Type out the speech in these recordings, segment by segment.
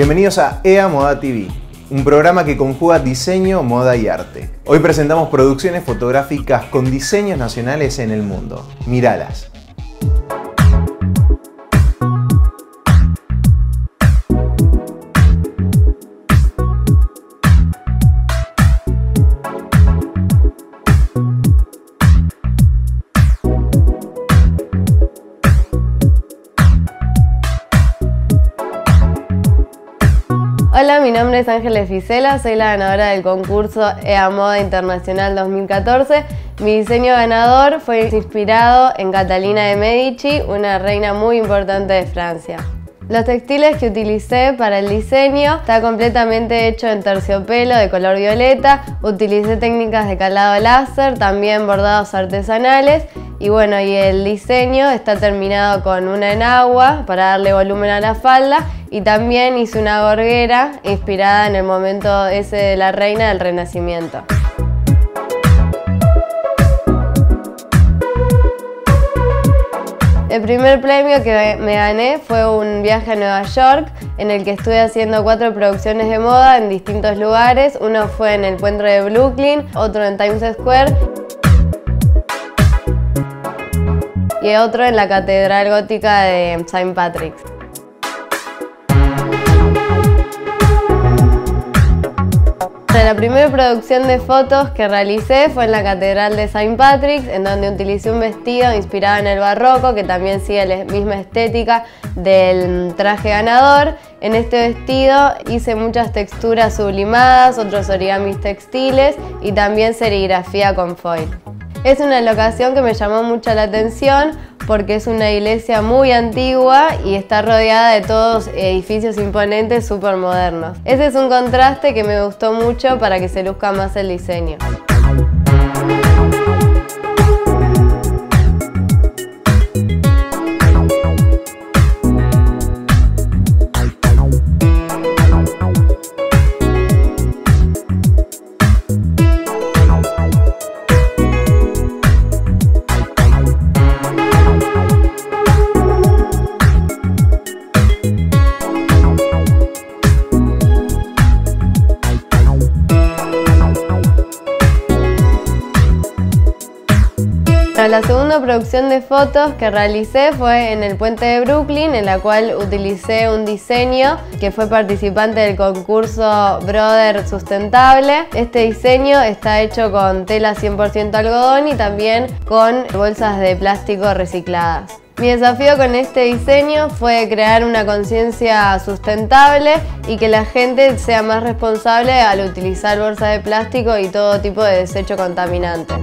Bienvenidos a EA Moda TV, un programa que conjuga diseño, moda y arte. Hoy presentamos producciones fotográficas con diseños nacionales en el mundo. Míralas. Hola, mi nombre es Ángeles Ficela, soy la ganadora del concurso EA Moda Internacional 2014. Mi diseño ganador fue inspirado en Catalina de Medici, una reina muy importante de Francia. Los textiles que utilicé para el diseño está completamente hecho en terciopelo de color violeta. Utilicé técnicas de calado láser, también bordados artesanales. Y bueno, y el diseño está terminado con una enagua para darle volumen a la falda. Y también hice una gorguera inspirada en el momento ese de la reina del Renacimiento. El primer premio que me gané fue un viaje a Nueva York en el que estuve haciendo 4 producciones de moda en distintos lugares. Uno fue en el puente de Brooklyn, otro en Times Square y otro en la Catedral Gótica de St. Patrick's. La primera producción de fotos que realicé fue en la Catedral de St. Patrick's, en donde utilicé un vestido inspirado en el barroco, que también sigue la misma estética del traje ganador. En este vestido hice muchas texturas sublimadas, otros origamis textiles y también serigrafía con foil. Es una locación que me llamó mucho la atención porque es una iglesia muy antigua y está rodeada de todos edificios imponentes súper modernos. Ese es un contraste que me gustó mucho para que se luzca más el diseño. La segunda producción de fotos que realicé fue en el puente de Brooklyn, en la cual utilicé un diseño que fue participante del concurso Brother Sustentable. Este diseño está hecho con tela 100% algodón y también con bolsas de plástico recicladas. Mi desafío con este diseño fue crear una conciencia sustentable y que la gente sea más responsable al utilizar bolsas de plástico y todo tipo de desecho contaminante.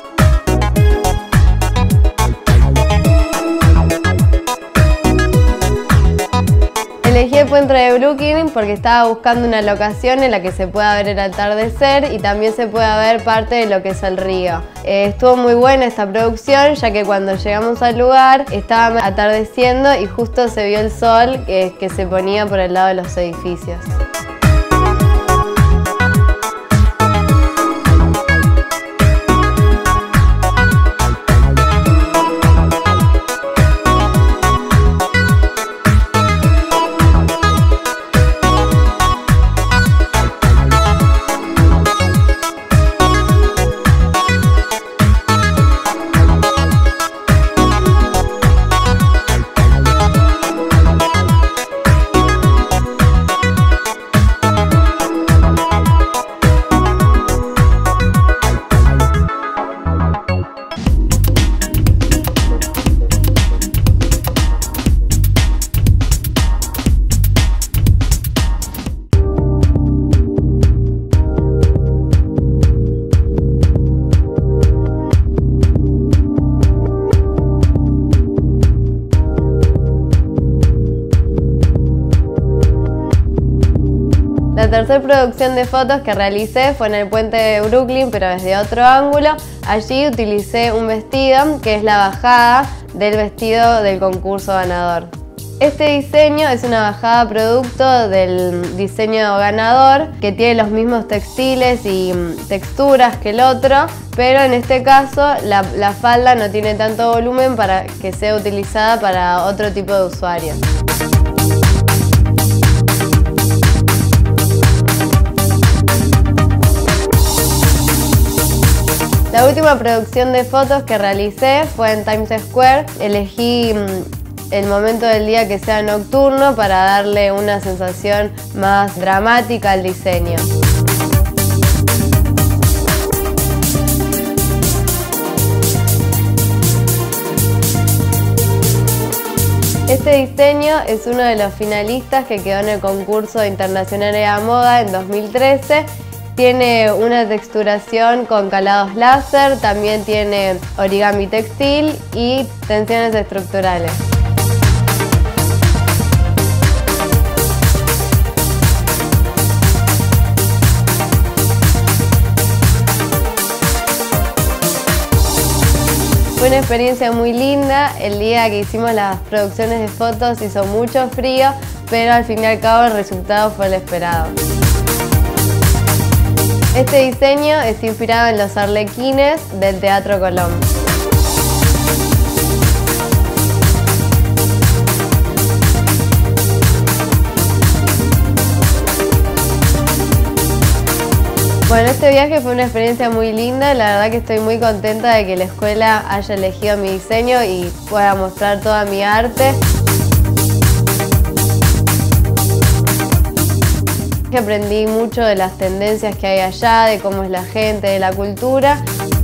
Elegí el puente de Brooklyn porque estaba buscando una locación en la que se pueda ver el atardecer y también se pueda ver parte de lo que es el río. Estuvo muy buena esta producción, ya que cuando llegamos al lugar estaba atardeciendo y justo se vio el sol que se ponía por el lado de los edificios. La tercera producción de fotos que realicé fue en el puente de Brooklyn, pero desde otro ángulo. Allí utilicé un vestido que es la bajada del vestido del concurso ganador. Este diseño es una bajada producto del diseño ganador, que tiene los mismos textiles y texturas que el otro, pero en este caso la falda no tiene tanto volumen para que sea utilizada para otro tipo de usuarios. La última producción de fotos que realicé fue en Times Square. Elegí el momento del día que sea nocturno para darle una sensación más dramática al diseño. Este diseño es uno de los finalistas que quedó en el concurso internacional EA Moda en 2013. Tiene una texturación con calados láser, también tiene origami textil y tensiones estructurales. Fue una experiencia muy linda. El día que hicimos las producciones de fotos hizo mucho frío, pero al fin y al cabo el resultado fue el esperado. Este diseño está inspirado en los arlequines del Teatro Colón. Bueno, este viaje fue una experiencia muy linda, la verdad que estoy muy contenta de que la escuela haya elegido mi diseño y pueda mostrar toda mi arte. Aprendí mucho de las tendencias que hay allá, de cómo es la gente, de la cultura.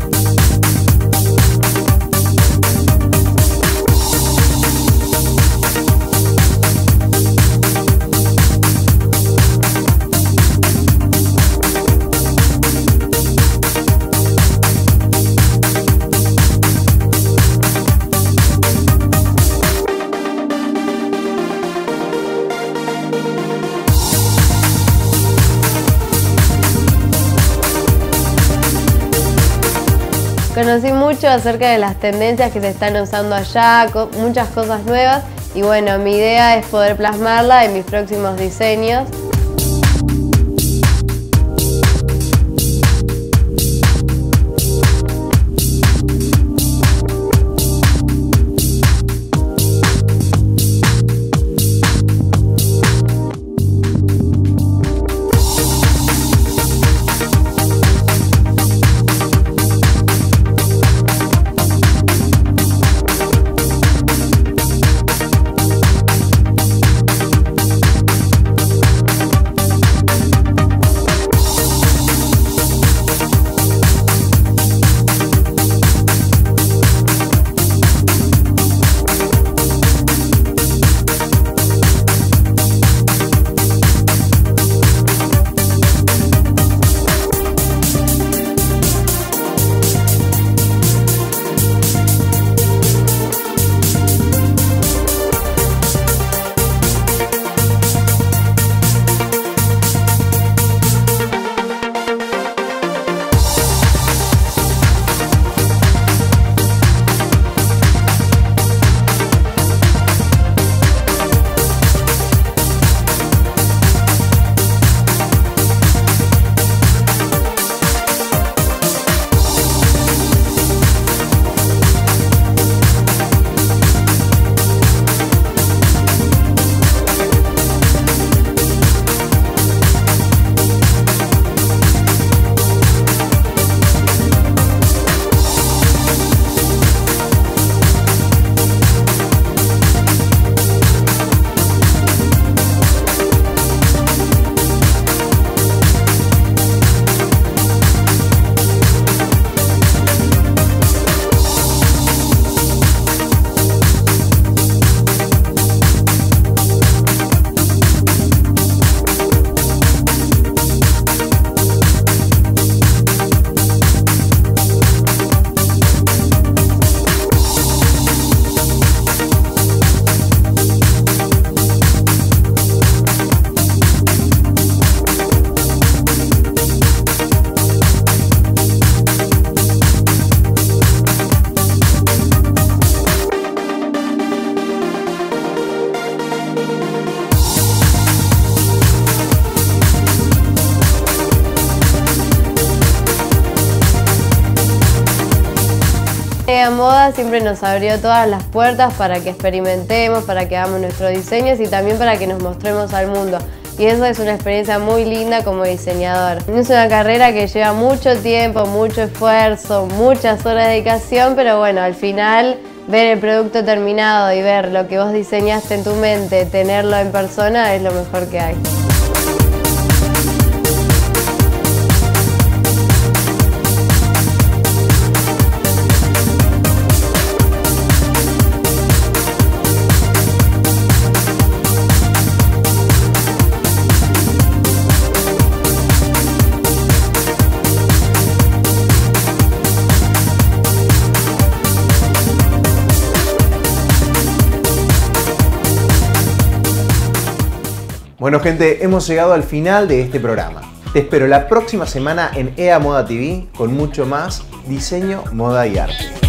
Conocí mucho acerca de las tendencias que se están usando allá, muchas cosas nuevas y bueno, mi idea es poder plasmarla en mis próximos diseños. EA Moda siempre nos abrió todas las puertas para que experimentemos, para que hagamos nuestros diseños y también para que nos mostremos al mundo. y eso es una experiencia muy linda como diseñador. Es una carrera que lleva mucho tiempo, mucho esfuerzo, muchas horas de dedicación, pero bueno, al final ver el producto terminado y ver lo que vos diseñaste en tu mente, tenerlo en persona es lo mejor que hay. Bueno gente, hemos llegado al final de este programa. Te espero la próxima semana en EA Moda TV con mucho más diseño, moda y arte.